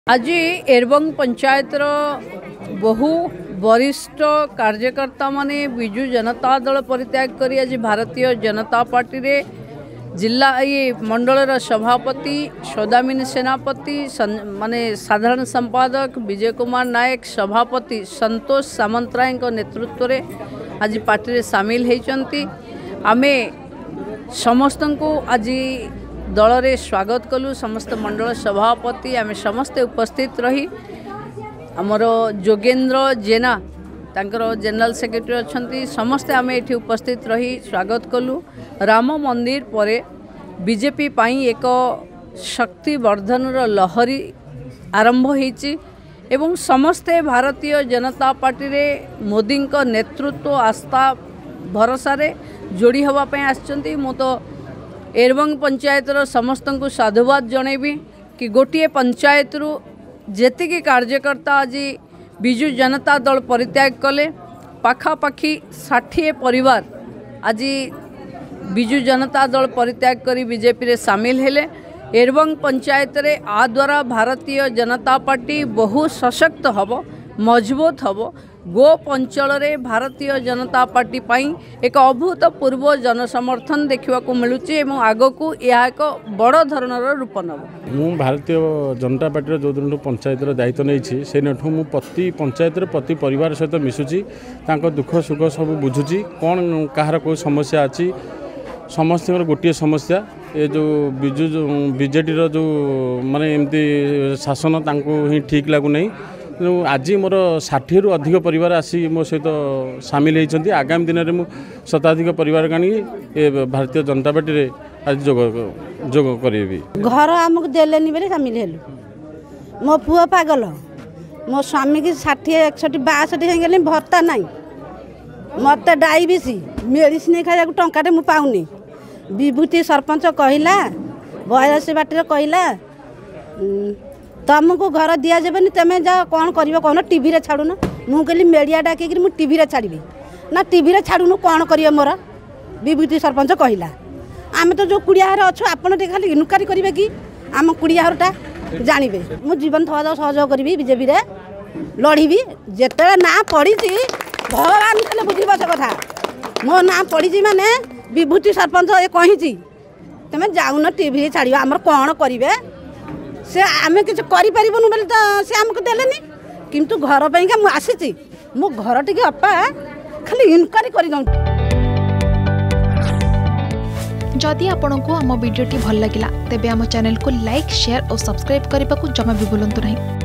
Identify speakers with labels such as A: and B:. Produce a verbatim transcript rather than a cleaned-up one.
A: आज एरबंग पंचायत बहु वरिष्ठ कार्यकर्ता माने विजु जनता दल परित्याग करी आज भारतीय जनता पार्टी रे जिला ये मंडल सभापति सौदामिनी सेनापति माने साधारण संपादक विजय कुमार नायक सभापति संतोष सामंतराय नेतृत्व रे आज पार्टी रे शामिल होती। आमे समस्त को आज दल रे स्वागत कलु। समस्त मंडल सभापति आमे समस्ते उपस्थित रही आमर जोगेंद्र जेना तांकर जनरल सेक्रेटरी अच्छा समस्ते आमे एठी उपस्थित रही स्वागत कलु। राम मंदिर परे बीजेपी पाई एक शक्ति वर्धन लहरी आरंभ होईची एवं समस्ते भारतीय जनता पार्टी रे मोदी का नेतृत्व आस्था भरोसा रे जोड़ी हवा पे आछंती। मु तो एरबंग पंचायत समस्त को साधुवाद जनइबी कि गोटे पंचायत रु जेतिकी कार्यकर्ता आज विजु जनता दल परित्याग कले पाखापाखी षाठी परिवार आज विजु जनता दल परित्याग करी बीजेपी रे शामिल हेले। एरबंग पंचायत रे आ द्वारा भारतीय जनता पार्टी बहु सशक्त हबो मजबूत हबो। गोप अंचल रे भारतीय जनता पार्टी पाई एक अभूतपूर्व जनसमर्थन देखा मिलूची एवं आग को यह एक बड़ धरणर रूप नब।
B: मु भारतीय जनता पार्टी जो दिन पंचायत दायित्व नहीं से मु प्रति पंचायत प्रति परिवार सहित मिशुची दुख सुख सब बुझुची कौन कहार कोई समस्या अच्छी समस्त गोटे समस्या ये जो बिजु बीजेडी जो माने एमती शासन ही ठीक लगुना। आज मोर षाठी रु अधिक परिवार आसी मो सहित सामिल होती। आगामी दिन में मुझे शताधिक परिवार गाणी भारतीय जनता पार्टी रे आज जोग जोग करेबी।
C: घर आमको देलेनी बेले सामिल हेलु। मो पुआ पागल मो स्वामी की षाठी एकसठी बासठी हो गले भत्ता नाई मत डायबिटीज मेडिसिन खाया टंकाटे मु पाऊनी। विभूति सरपंच कहला बयासी बाटी कहला तुमको घर दि जाबनी तुम जा कौन कर कौन टीवी छाड़ू ना। मु कहली मीडिया डाक टीवी छाड़ी ना टीवी छाड़ूनु कौन कर मोर विभूति सरपंच कहला आम तो जो कुड़िया अच्छु आपड़ खाली इनक्वारी करेंगे कि आम कुड़ियाटा जानवे मु जीवन थवा सहयोग करी बीजेपी रे लड़बी जिते ना पड़ी भगवान खाले बुझे से कथा मो ना पड़ी माने विभूति सरपंच ये कही तुम जाऊन टीवी छाड़ आमर कौन करेंगे से आम कि करूँ बोले तो सी आमको देलेनी किंतु घर पर आसी मो घर टी अपा खाली इनक्वारी कर।
D: जदि आपंक आम भिडी भल लगा तेब आम चैनल को लाइक शेयर और सब्सक्राइब करने को जमा भी भूलु नहीं।